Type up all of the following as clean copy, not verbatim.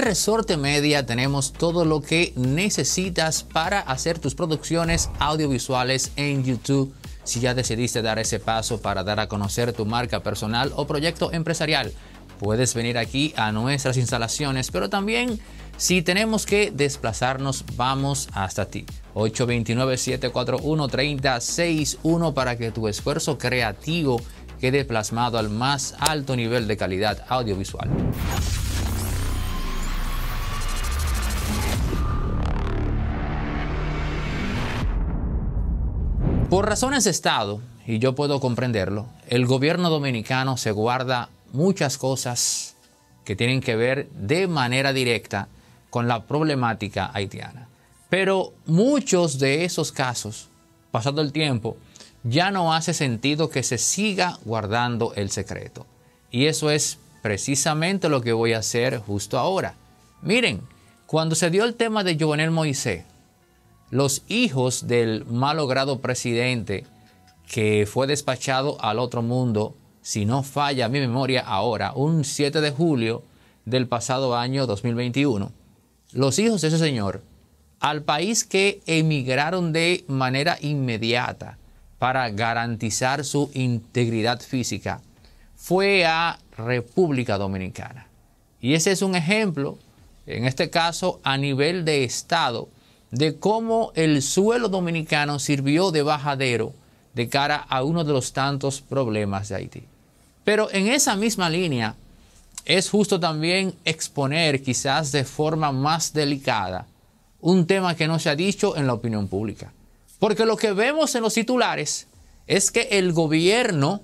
Resorte Media tenemos todo lo que necesitas para hacer tus producciones audiovisuales en YouTube. Si ya decidiste dar ese paso para dar a conocer tu marca personal o proyecto empresarial, puedes venir aquí a nuestras instalaciones, pero también si tenemos que desplazarnos, vamos hasta ti. 829-741-3061 para que tu esfuerzo creativo quede plasmado al más alto nivel de calidad audiovisual. Por razones de Estado, y yo puedo comprenderlo, el gobierno dominicano se guarda muchas cosas que tienen que ver de manera directa con la problemática haitiana. Pero muchos de esos casos, pasado el tiempo, ya no hace sentido que se siga guardando el secreto. Y eso es precisamente lo que voy a hacer justo ahora. Miren, cuando se dio el tema de Jovenel Moisés, los hijos del malogrado presidente que fue despachado al otro mundo, si no falla mi memoria ahora, un 7 de julio del pasado año 2021, los hijos de ese señor, al país que emigraron de manera inmediata para garantizar su integridad física, fue a República Dominicana. Y ese es un ejemplo, en este caso a nivel de Estado, de cómo el suelo dominicano sirvió de bajadero de cara a uno de los tantos problemas de Haití. Pero en esa misma línea es justo también exponer, quizás de forma más delicada, un tema que no se ha dicho en la opinión pública. Porque lo que vemos en los titulares es que el gobierno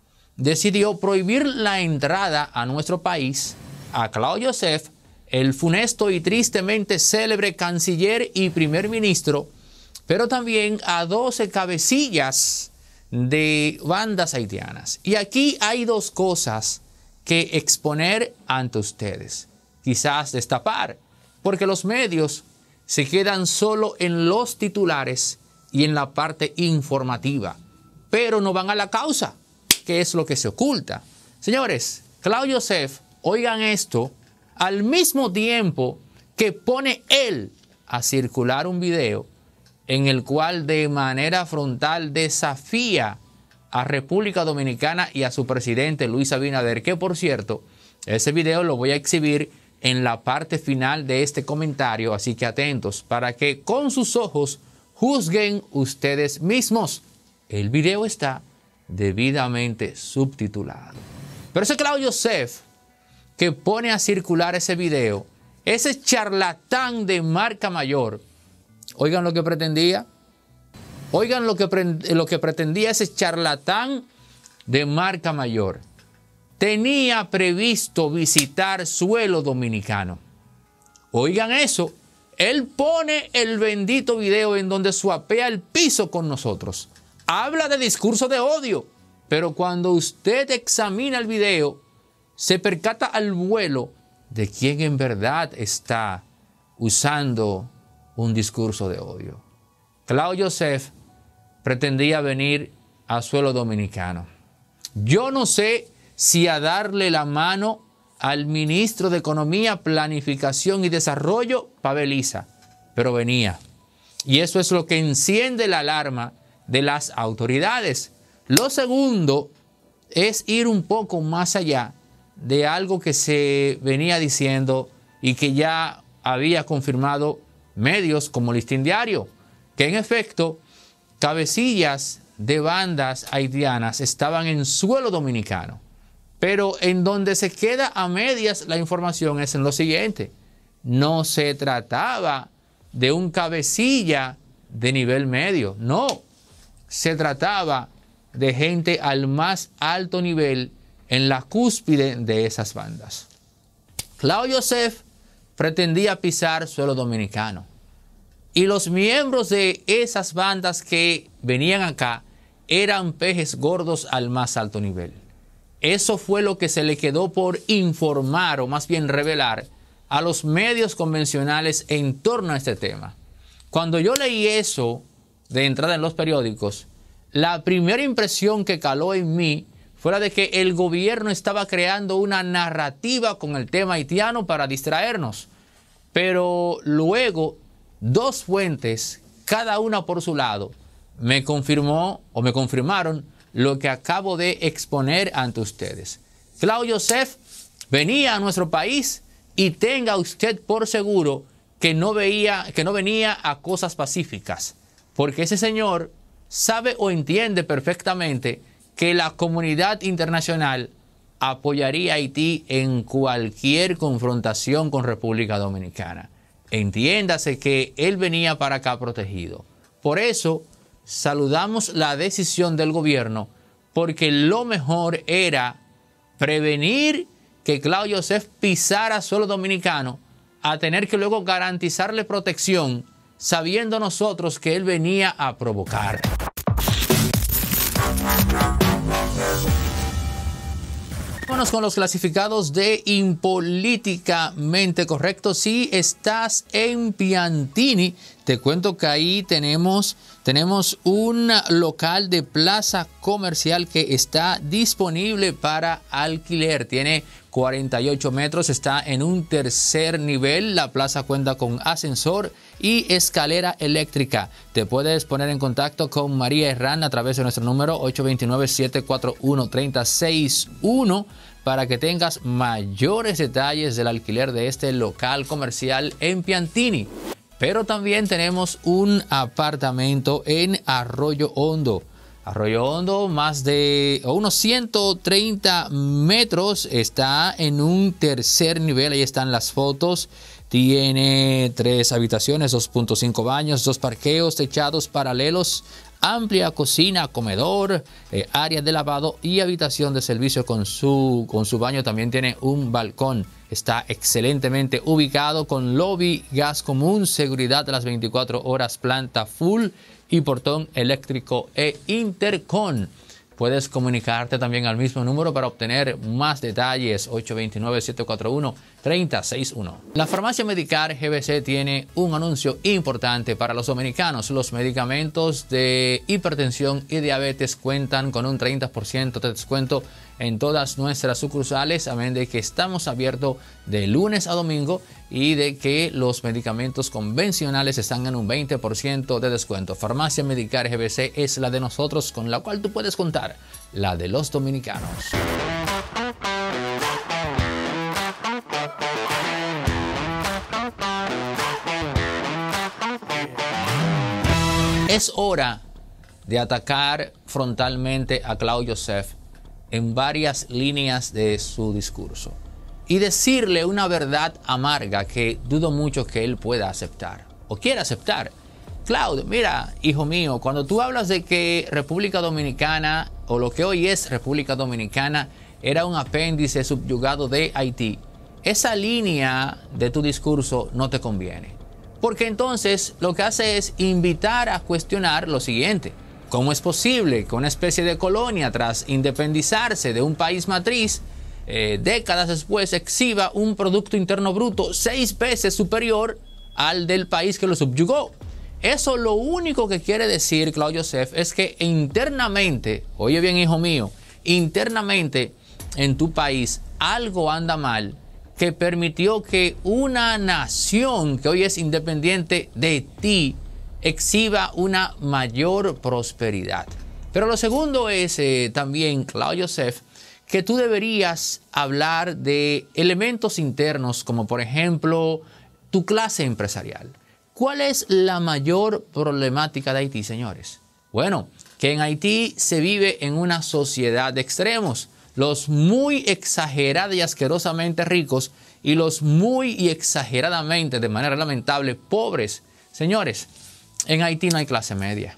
decidió prohibir la entrada a nuestro país a Claude Joseph, el funesto y tristemente célebre canciller y primer ministro, pero también a 12 cabecillas de bandas haitianas. Y aquí hay dos cosas que exponer ante ustedes, quizás destapar, porque los medios se quedan solo en los titulares y en la parte informativa, pero no van a la causa, que es lo que se oculta. Señores, Claude Joseph, oigan esto, al mismo tiempo que pone él a circular un video en el cual de manera frontal desafía a República Dominicana y a su presidente Luis Abinader, que por cierto, ese video lo voy a exhibir en la parte final de este comentario, así que atentos para que con sus ojos juzguen ustedes mismos. El video está debidamente subtitulado. Pero ese Claude Joseph que pone a circular ese video, ese charlatán de marca mayor, oigan lo que pretendía. Oigan lo que pretendía ese charlatán de marca mayor. Tenía previsto visitar suelo dominicano. Oigan eso. Él pone el bendito video en donde suapea el piso con nosotros. Habla de discurso de odio. Pero cuando usted examina el video, se percata al vuelo de quién en verdad está usando un discurso de odio. Claude Joseph pretendía venir a suelo dominicano. Yo no sé si a darle la mano al ministro de Economía, Planificación y Desarrollo, Paveliza, pero venía. Y eso es lo que enciende la alarma de las autoridades. Lo segundo es ir un poco más allá de algo que se venía diciendo y que ya había confirmado medios como Listín Diario, que en efecto cabecillas de bandas haitianas estaban en suelo dominicano. Pero en donde se queda a medias la información es en lo siguiente: no se trataba de un cabecilla de nivel medio, no, se trataba de gente al más alto nivel en la cúspide de esas bandas. Claude Joseph pretendía pisar suelo dominicano y los miembros de esas bandas que venían acá eran peces gordos al más alto nivel. Eso fue lo que se le quedó por informar, o más bien revelar, a los medios convencionales en torno a este tema. Cuando yo leí eso de entrada en los periódicos, la primera impresión que caló en mí fue la de que el gobierno estaba creando una narrativa con el tema haitiano para distraernos. Pero luego, dos fuentes, cada una por su lado, me confirmaron lo que acabo de exponer ante ustedes. Claudio Joseph venía a nuestro país y tenga usted por seguro que no venía a cosas pacíficas, porque ese señor sabe o entiende perfectamente que la comunidad internacional apoyaría a Haití en cualquier confrontación con República Dominicana. Entiéndase que él venía para acá protegido. Por eso saludamos la decisión del gobierno, porque lo mejor era prevenir que Claudio Joseph pisara suelo dominicano a tener que luego garantizarle protección, sabiendo nosotros que él venía a provocar. Vámonos con los clasificados de Impolíticamente Correcto. Si estás en Piantini, te cuento que ahí tenemos un local de plaza comercial que está disponible para alquiler. Tiene 48 metros, está en un tercer nivel. La plaza cuenta con ascensor y escalera eléctrica. Te puedes poner en contacto con María Herrán a través de nuestro número 829-741-3061 para que tengas mayores detalles del alquiler de este local comercial en Piantini. Pero también tenemos un apartamento en Arroyo Hondo. Arroyo Hondo, más de unos 130 metros, está en un tercer nivel. Ahí están las fotos. Tiene 3 habitaciones, 2.5 baños, 2 parqueos, techados paralelos, amplia cocina, comedor, área de lavado y habitación de servicio con su baño. También tiene un balcón. Está excelentemente ubicado con lobby, gas común, seguridad de las 24 horas, planta full y portón eléctrico e intercom. Puedes comunicarte también al mismo número para obtener más detalles, 829-741-3061. La farmacia Medicar GBC tiene un anuncio importante para los dominicanos. Los medicamentos de hipertensión y diabetes cuentan con un 30% de descuento en todas nuestras sucursales, amén de que estamos abiertos de lunes a domingo y de que los medicamentos convencionales están en un 20% de descuento. Farmacia Medicar GBC es la de nosotros, con la cual tú puedes contar, la de los dominicanos. Es hora de atacar frontalmente a Claudio Joseph en varias líneas de su discurso y decirle una verdad amarga que dudo mucho que él pueda aceptar o quiera aceptar. Claudio, mira, hijo mío, cuando tú hablas de que República Dominicana, o lo que hoy es República Dominicana, era un apéndice subyugado de Haití, esa línea de tu discurso no te conviene. Porque entonces lo que hace es invitar a cuestionar lo siguiente: ¿cómo es posible que una especie de colonia, tras independizarse de un país matriz, décadas después exhiba un Producto Interno Bruto 6 veces superior al del país que lo subyugó? Eso lo único que quiere decir Claudio Joseph es que internamente, oye bien hijo mío, internamente en tu país algo anda mal que permitió que una nación que hoy es independiente de ti exhiba una mayor prosperidad. Pero lo segundo es también, Claudio Joseph, que tú deberías hablar de elementos internos como por ejemplo tu clase empresarial. ¿Cuál es la mayor problemática de Haití, señores? Bueno, que en Haití se vive en una sociedad de extremos. Los muy exagerada y asquerosamente ricos y los muy y exageradamente, de manera lamentable, pobres. Señores, en Haití no hay clase media.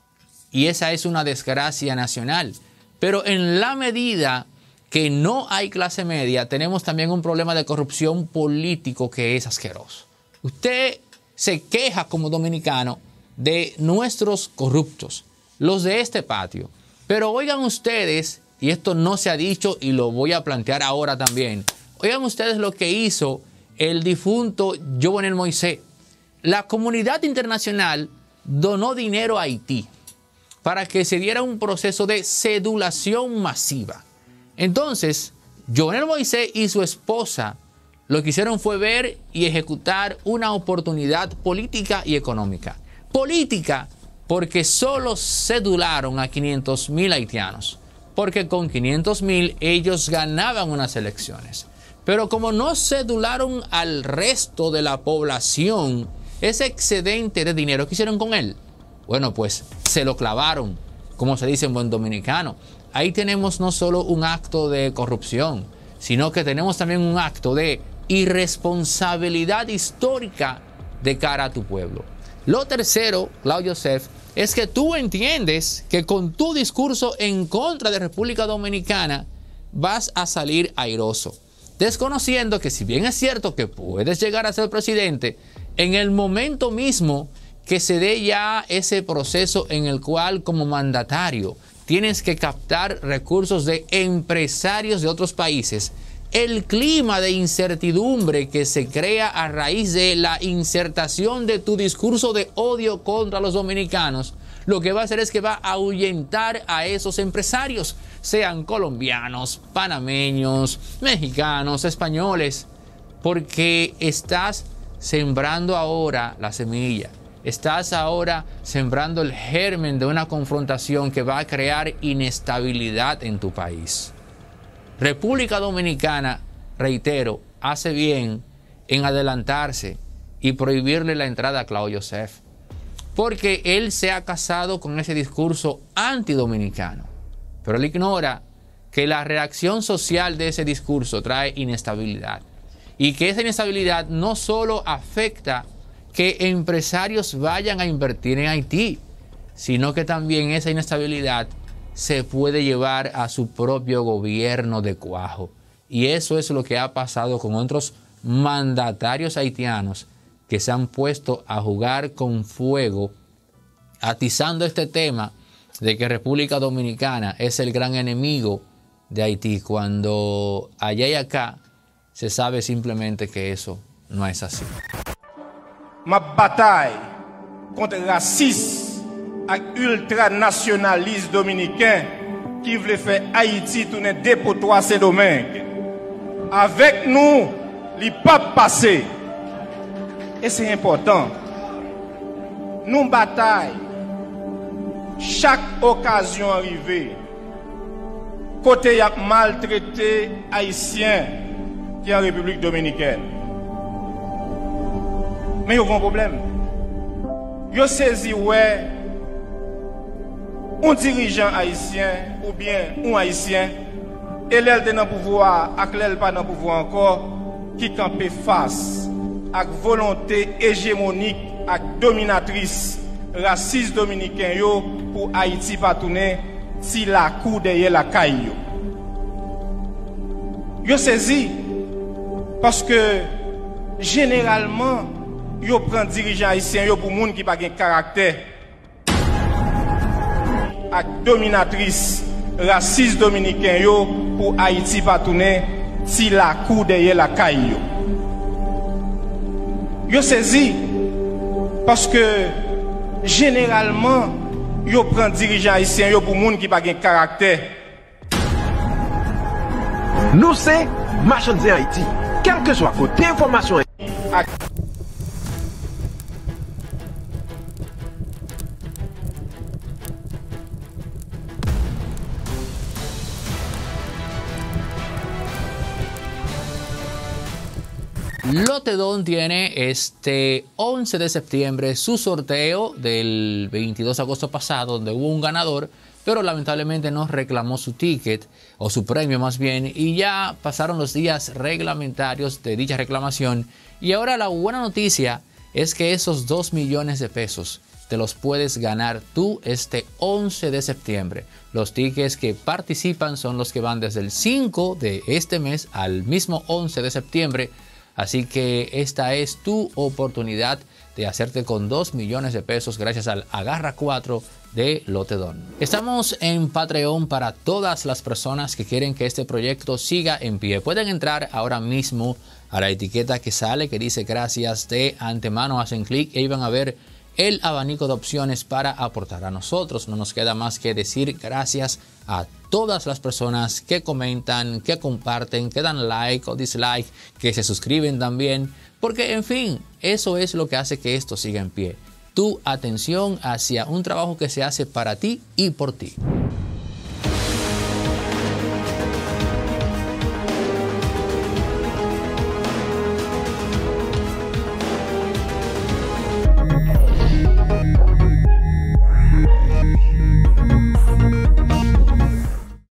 Y esa es una desgracia nacional. Pero en la medida que no hay clase media, tenemos también un problema de corrupción político que es asqueroso. Usted se queja como dominicano de nuestros corruptos, los de este patio. Pero oigan ustedes, y esto no se ha dicho y lo voy a plantear ahora también, oigan ustedes lo que hizo el difunto Jovenel Moisés. La comunidad internacional donó dinero a Haití para que se diera un proceso de cedulación masiva. Entonces, Jovenel Moisés y su esposa lo que hicieron fue ver y ejecutar una oportunidad política y económica. Política porque solo cedularon a 500.000 haitianos, porque con 500.000 ellos ganaban unas elecciones. Pero como no cedularon al resto de la población, ese excedente de dinero, ¿qué hicieron con él? Bueno, pues se lo clavaron, como se dice en buen dominicano. Ahí tenemos no solo un acto de corrupción, sino que tenemos también un acto de irresponsabilidad histórica de cara a tu pueblo. Lo tercero, Claudio Joseph, es que tú entiendes que con tu discurso en contra de República Dominicana vas a salir airoso, desconociendo que si bien es cierto que puedes llegar a ser presidente, en el momento mismo que se dé ya ese proceso en el cual como mandatario tienes que captar recursos de empresarios de otros países, el clima de incertidumbre que se crea a raíz de la insertación de tu discurso de odio contra los dominicanos, lo que va a hacer es que va a ahuyentar a esos empresarios, sean colombianos, panameños, mexicanos, españoles, porque estás sembrando ahora la semilla. Estás ahora sembrando el germen de una confrontación que va a crear inestabilidad en tu país. República Dominicana, reitero, hace bien en adelantarse y prohibirle la entrada a Claudio Joseph, porque él se ha casado con ese discurso antidominicano, pero él ignora que la reacción social de ese discurso trae inestabilidad y que esa inestabilidad no solo afecta que empresarios vayan a invertir en Haití, sino que también esa inestabilidad se puede llevar a su propio gobierno de cuajo. Y eso es lo que ha pasado con otros mandatarios haitianos que se han puesto a jugar con fuego, atizando este tema de que República Dominicana es el gran enemigo de Haití, cuando allá y acá se sabe simplemente que eso no es así. Ma bataille contre le racisme et ultranationaliste dominicain qui voulait faire Haïti tourner dépotoir Saint-Domingue. Avec nous, il pas passé. Et c'est important. Nous bataille chaque occasion arrivée. Côté y a maltraité haïtien qui est en République dominicaine. Mais il y a un problème. Yo saisi ouais un dirigeant haïtien ou bien un haïtien et l'elle dans le pouvoir ak l'elle pas dans le pouvoir encore qui campe face à volonté hégémonique ak dominatrice raciste dominicain yo pour Haïti pas tourner si la cour derrière la caille yo saisi parce que généralement yo prend dirigeant haïtien yo pour monde qui pas gen caractère ak dominatrice raciste dominicain yo pour Haïti pas tourner si la cour derrière la caille yo saisi parce que généralement yo prend dirigeant haïtien yo pour monde qui pas gen caractère. Nous c'est Marchandises Haïti, quel que soit côté information. Lotedon tiene este 11 de septiembre su sorteo del 22 de agosto pasado, donde hubo un ganador, pero lamentablemente no reclamó su ticket, o su premio más bien, y ya pasaron los días reglamentarios de dicha reclamación. Y ahora la buena noticia es que esos 2 millones de pesos te los puedes ganar tú este 11 de septiembre. Los tickets que participan son los que van desde el 5 de este mes al mismo 11 de septiembre. Así que esta es tu oportunidad de hacerte con 2 millones de pesos gracias al Agarra 4 de Lotedon. Estamos en Patreon para todas las personas que quieren que este proyecto siga en pie. Pueden entrar ahora mismo a la etiqueta que sale que dice gracias de antemano, hacen clic y ahí van a ver el abanico de opciones para aportar a nosotros. No nos queda más que decir gracias a todas las personas que comentan, que comparten, que dan like o dislike, que se suscriben también, porque en fin, eso es lo que hace que esto siga en pie. Tu atención hacia un trabajo que se hace para ti y por ti.